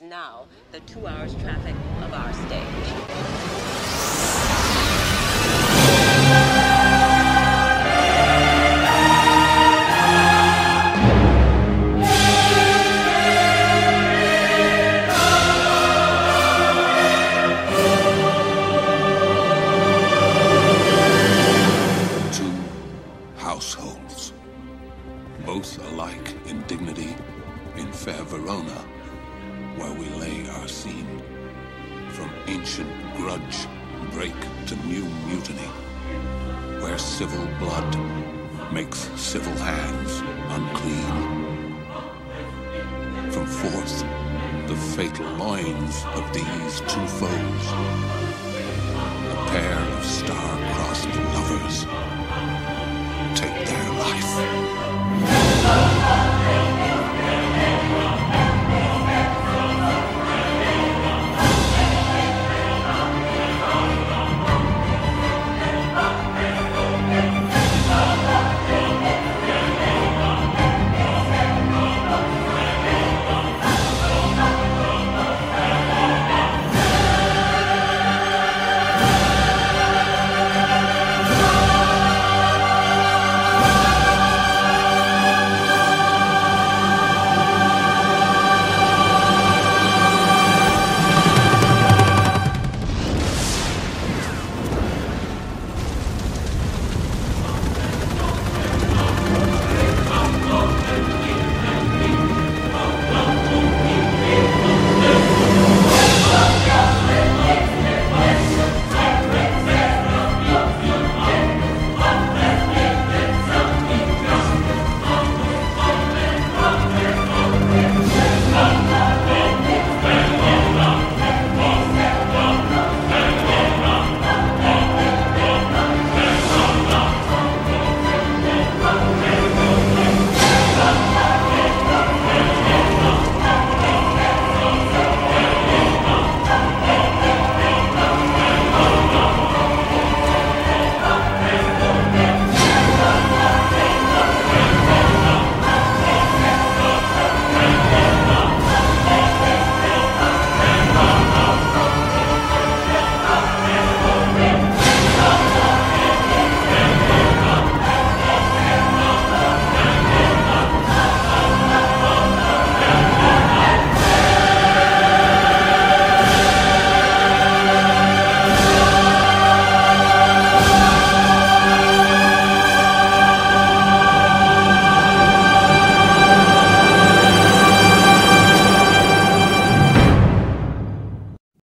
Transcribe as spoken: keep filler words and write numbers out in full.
now the two hours traffic of our stage. Households, both alike in dignity, in fair Verona, where we lay our scene. From ancient grudge break to new mutiny, where civil blood makes civil hands unclean. From forth the fatal loins of these two foes, a pair of star-crossed lovers take their life.